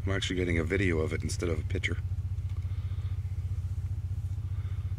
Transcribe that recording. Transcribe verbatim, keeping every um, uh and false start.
I'm actually getting a video of it instead of a picture.